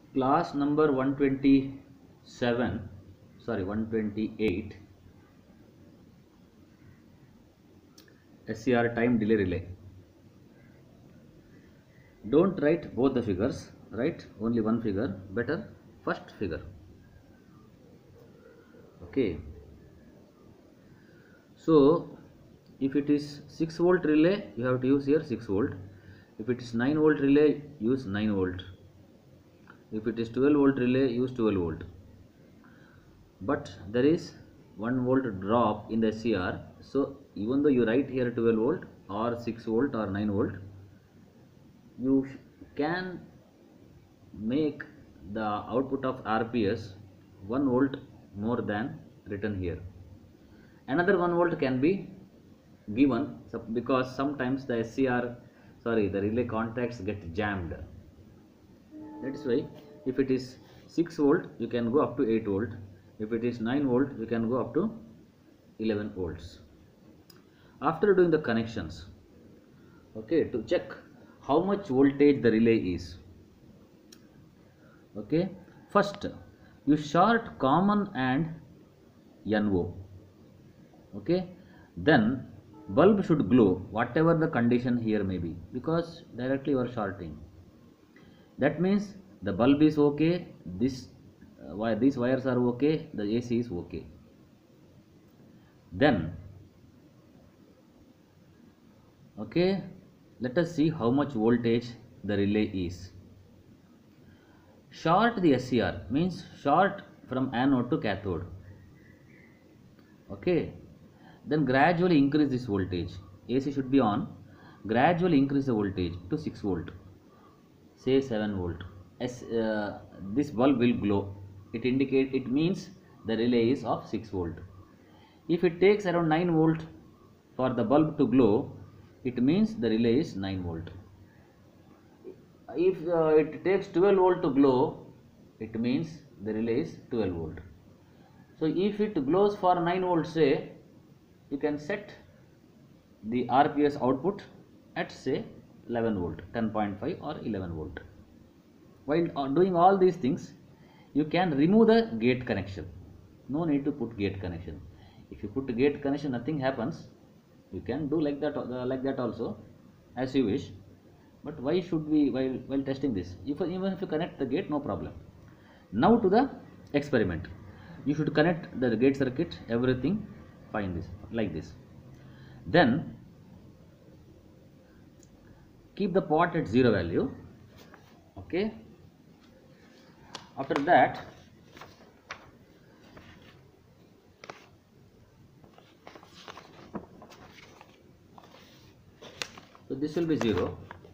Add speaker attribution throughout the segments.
Speaker 1: Class number 127, sorry 128, SCR time delay relay. Don't write both the figures, write only one figure, better first figure. Okay, so if it is 6 volt relay, you have to use here 6 volt. If it is 9 volt relay, use 9 volt. If it is 12 volt relay, use 12 volt. But there is 1 volt drop in the SCR, so even though you write here 12 volt or 6 volt or 9 volt, you can make the output of RPS 1 volt more than written here. Another 1 volt can be given because sometimes the the relay contacts get jammed. That is why if it is 6 volt, you can go up to 8 volt. If it is 9 volt, you can go up to 11 volts. After doing the connections, okay, to check how much voltage the relay is, okay, first you short common and NO, okay, then bulb should glow whatever the condition here may be, because directly you are shorting. That means the bulb is okay, these wires are okay, the AC is okay. Then okay, let us see how much voltage the relay is. Short the SCR means short from anode to cathode. Okay, then gradually increase this voltage. AC should be on. Gradually increase the voltage to 6 volt, say 7 volt. This bulb will glow. It means the relay is of 6 volt. If it takes around 9 volt for the bulb to glow, it means the relay is 9 volt. If it takes 12 volt to glow, it means the relay is 12 volt. So if it glows for 9 volt, say, you can set the RPS output at say 11 volt, 10.5 or 11 volt. While doing all these things, you can remove the gate connection. No need to put gate connection. If you put gate connection, nothing happens. You can do like that also, as you wish. But why should we, while testing this, even if you connect the gate, no problem. Now to the experiment. You should connect the gate circuit, everything fine, this like this. Then keep the pot at 0 value. Okay, after that so this will be 0.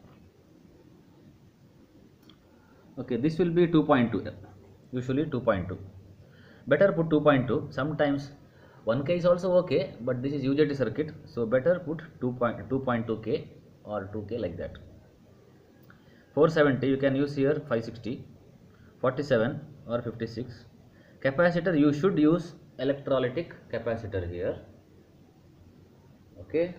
Speaker 1: Okay, this will be 2.2, usually 2.2. Better put 2.2. Sometimes 1K is also okay, but this is UJT circuit, so better put 2.2K or 2K, like that. 470 you can use here, 560, 47 or 56. Capacitor, you should use electrolytic capacitor here. Okay,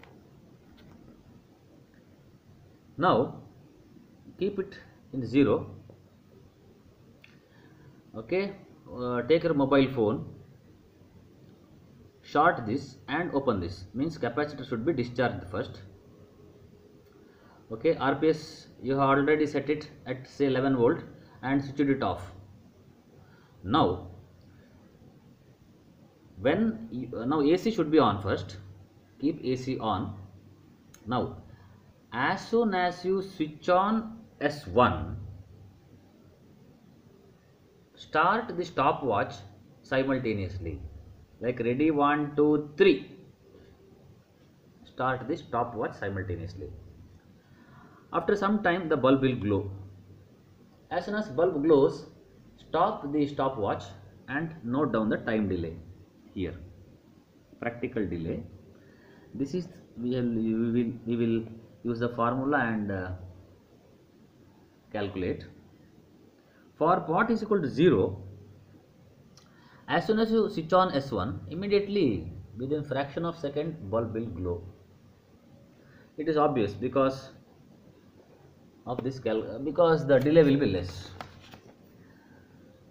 Speaker 1: now keep it in 0. Okay, take your mobile phone, short this and open this, means capacitor should be discharged first. Okay, RPS you have already set it at say 11 volt and switched it off. Now now AC should be on first. Keep AC on. Now as soon as you switch on S1, start the stopwatch simultaneously, like ready, 1 2 3, start the stopwatch simultaneously. After some time the bulb will glow. As soon as bulb glows, stop the stopwatch and note down the time delay here, practical delay. This is we will use the formula and calculate. For pot is equal to 0, as soon as you switch on S1, immediately within fraction of second bulb will glow. It is obvious because of this because the delay will be less.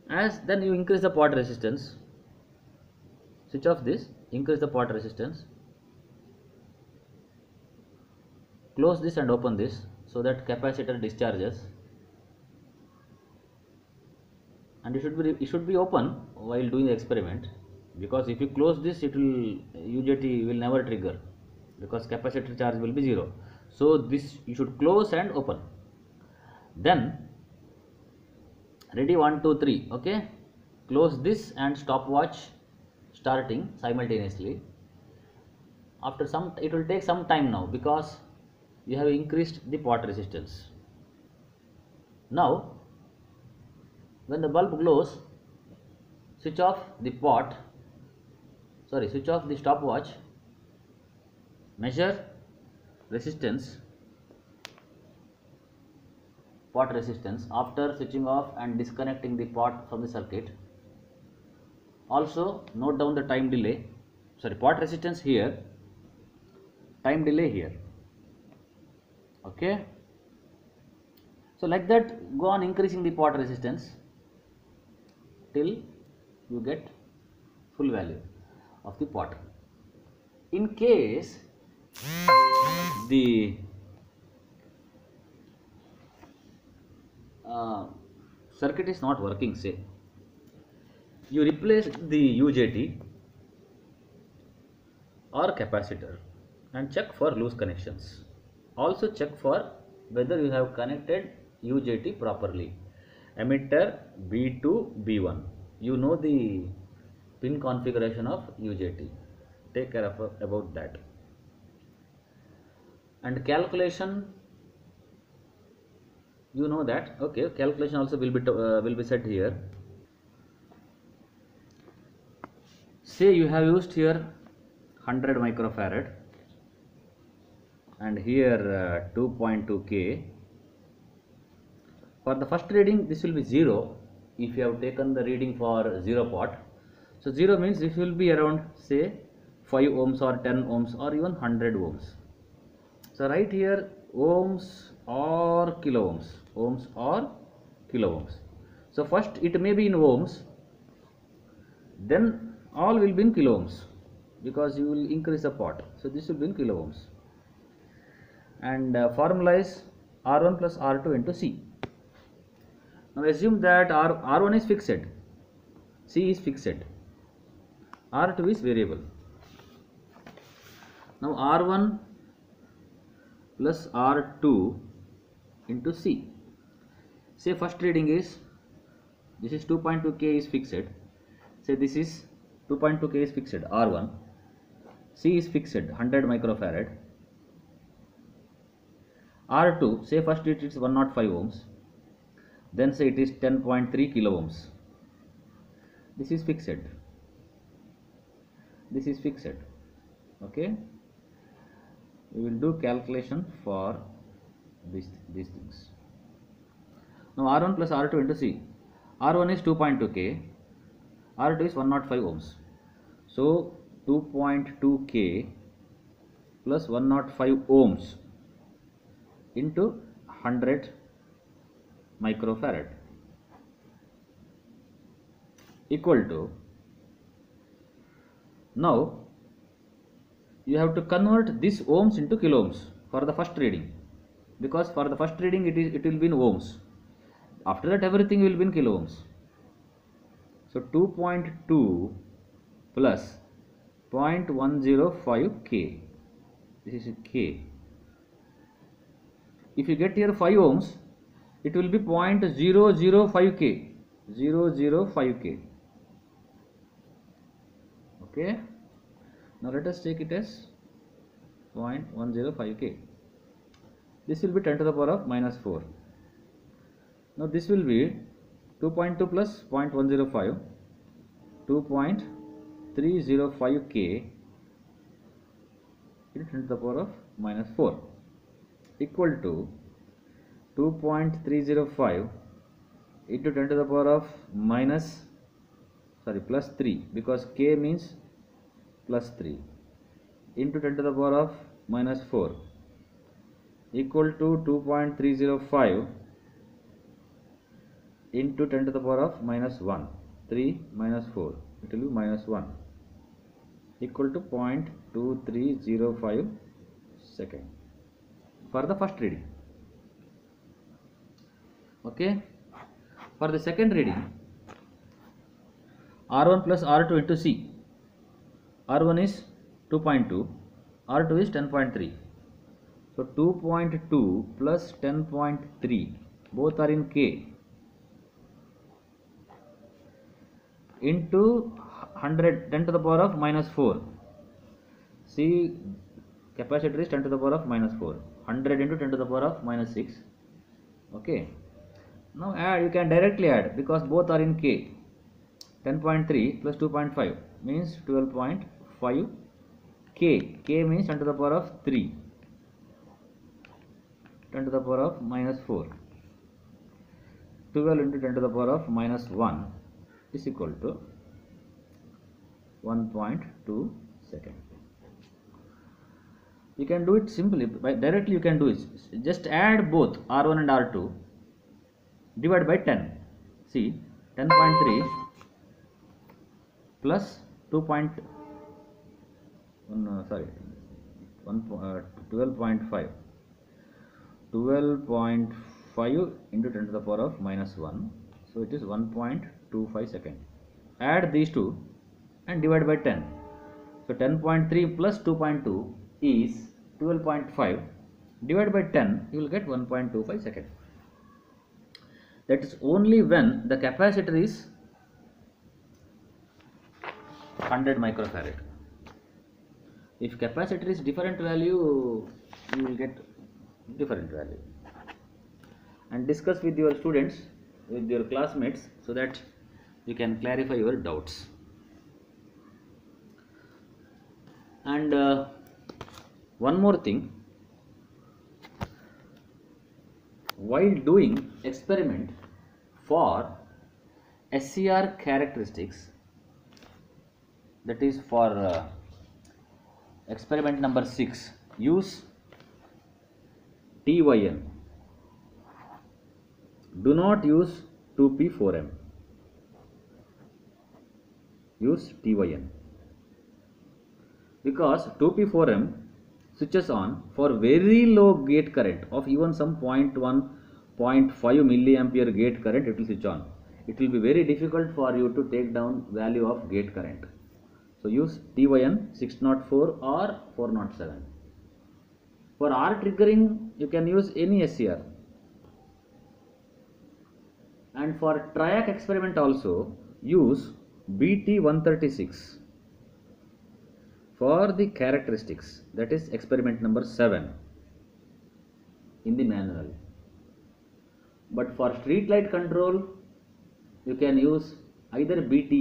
Speaker 1: As then you increase the pot resistance, switch off this, increase the pot resistance, close this and open this so that capacitor discharges, and it should be open while doing the experiment, because if you close this, it will UJT will never trigger because capacitor charge will be 0. So this you should close and open. Then ready, 1 2 3, okay, close this and stopwatch starting simultaneously. After some, it will take some time now because you have increased the pot resistance. Now when the bulb glows, switch off the switch off the stopwatch, measure resistance, pot resistance after switching off and disconnecting the pot from the circuit. Also note down the time delay, pot resistance here, time delay here, okay. So like that, go on increasing the pot resistance till you get full value of the pot. In case the circuit is not working, say you replace the UJT or capacitor and check for loose connections. Also check for whether you have connected UJT properly. Emitter B2, B1. You know the pin configuration of UJT. Take care of about that. And calculation, you know that, okay. Calculation also will be set here. Say you have used here 100 microfarad and here 2.2K. For the first reading, this will be 0 if you have taken the reading for 0 pot. So 0 means this will be around, say, 5 ohms or 10 ohms or even 100 ohms. So write here ohms or kilo ohms, ohms or kilo ohms. So first it may be in ohms, then all will be in kilo ohms because you will increase the pot. So this will be in kilo ohms. And formula is R1 plus R2 into C. Now assume that R1 is fixed, C is fixed, R2 is variable. Now R1 plus R2 into C. Say first reading is, this is 2.2K is fixed. Say this is 2.2K is fixed, R1. C is fixed, 100 microfarad. R2, say first it is 105 ohms. Then say it is 10.3 kilo ohms. This is fixed. This is fixed. Okay. We will do calculation for these things. Now R1 plus R2 into C. R1 is 2.2K. R2 is 105 ohms. So 2.2K plus 105 ohms into 100 microfarad equal to, now you have to convert this ohms into kilo ohms for the first reading, because for the first reading it will be in ohms. After that everything will be in kilo ohms. So 2.2 plus 0.105K, this is K. If you get here 5 ohms, it will be 0.005K, 005K. Okay. Now let us take it as 0.105K. This will be 10 to the power of minus 4. Now this will be 2.2 plus 0.105, 2.305K into 10 to the power of minus 4 equal to 2.305 into 10 to the power of plus 3, because K means plus 3, into 10 to the power of minus 4 equal to 2.305 into 10 to the power of minus 1. 3 minus 4, it will be minus 1 equal to 0.2305 second for the first reading. Okay, for the second reading, R1 plus R2 into C. R1 is 2.2, R2 is 10.3. So 2.2 plus 10.3, both are in K, into 100, 10 to the power of minus 4. See, capacitor is 10 to the power of minus 4. 100 into 10 to the power of minus 6. Okay. Now add, you can directly add because both are in K. 10.3 plus 2.5 means 12.5 K. K means 10 to the power of 3. 10 to the power of minus 4. 12 into 10 to the power of minus 1 is equal to 1.2 second. You can do it simply by directly. You can do it. Just add both R1 and R2. Divide by 10. See, 10.3 plus 12.5. 12.5 into 10 to the power of minus 1. So it is 1.25 second. Add these two and divide by 10. So 10.3 plus 2.2 is 12.5. Divide by 10, you will get 1.25 second. That is only when the capacitor is 100 microfarad. If capacitor is different value, you will get different value. And discuss with your students, with your classmates, so that you can clarify your doubts. And one more thing, while doing experiment for SCR characteristics, that is for experiment number 6, use TYN. Do not use 2P4M. Use TYN. Because 2P4M switches on for very low gate current of even some 0.1, 0.5 milliampere gate current, it will switch on. It will be very difficult for you to take down value of gate current. So use TYN 604 or 407. For R triggering, you can use any SCR. And for TRIAC experiment also, use BT136 for the characteristics, that is experiment number 7 in the manual. But for street light control, you can use either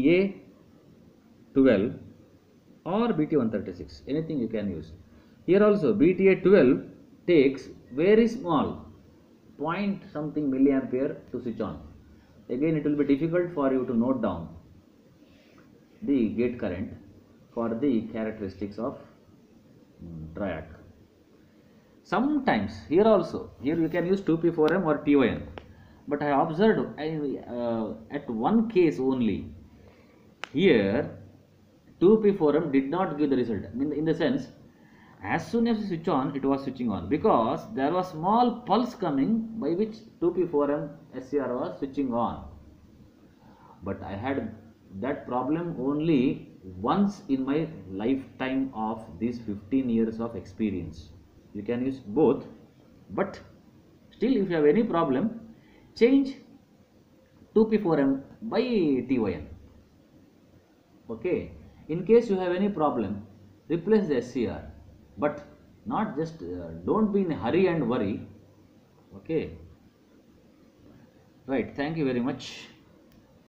Speaker 1: BTA12 or BT136, anything you can use. Here also BTA12 takes very small point something milliampere to switch on. Again, it will be difficult for you to note down the gate current for the characteristics of TRIAC. Sometimes here also, here you can use 2P4M or TYN, but I observed at one case only, here 2P4M did not give the result. I mean, in the sense, as soon as you switch on, it was switching on because there was small pulse coming by which 2P4M SCR was switching on. But I had that problem only once in my lifetime of these 15 years of experience. You can use both, but still if you have any problem, change 2P4M by TYN. Okay. In case you have any problem, replace the SCR, but not just don't be in a hurry and worry. Okay. Right. Thank you very much.